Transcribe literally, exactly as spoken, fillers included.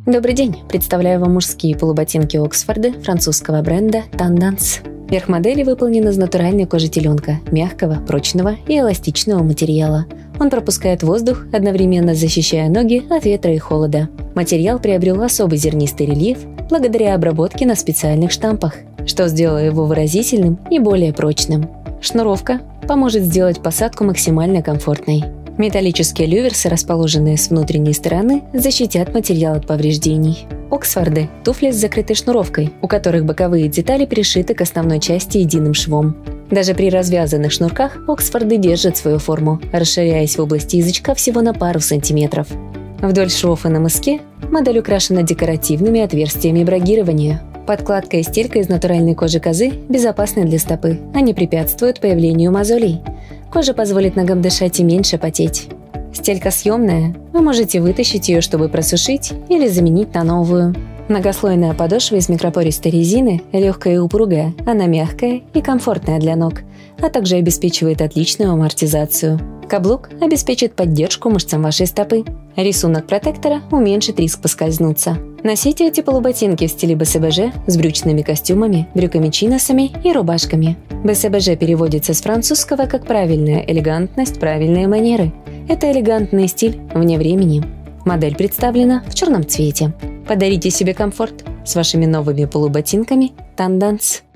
Добрый день! Представляю вам мужские полуботинки Оксфорды французского бренда Tendance. Верх модели выполнен из натуральной кожи теленка, мягкого, прочного и эластичного материала. Он пропускает воздух, одновременно защищая ноги от ветра и холода. Материал приобрел особый зернистый рельеф благодаря обработке на специальных штампах, что сделало его выразительным и более прочным. Шнуровка поможет сделать посадку максимально комфортной. Металлические люверсы, расположенные с внутренней стороны, защитят материал от повреждений. Оксфорды – туфли с закрытой шнуровкой, у которых боковые детали пришиты к основной части единым швом. Даже при развязанных шнурках Оксфорды держат свою форму, расширяясь в области язычка всего на пару сантиметров. Вдоль швов и на мыске модель украшена декоративными отверстиями брагирования. Подкладка и стелька из натуральной кожи козы безопасны для стопы, они препятствуют появлению мозолей. Кожа позволит ногам дышать и меньше потеть. Стелька съемная, вы можете вытащить ее, чтобы просушить или заменить на новую. Многослойная подошва из микропористой резины, легкая и упругая, она мягкая и комфортная для ног, а также обеспечивает отличную амортизацию. Каблук обеспечит поддержку мышцам вашей стопы. Рисунок протектора уменьшит риск поскользнуться. Носите эти полуботинки в стиле бэ эс бэ жэ с брючными костюмами, брюками-чиносами и рубашками. бэ эс бэ жэ переводится с французского как «правильная элегантность, правильные манеры». Это элегантный стиль вне времени. Модель представлена в черном цвете. Подарите себе комфорт с вашими новыми полуботинками Tendance.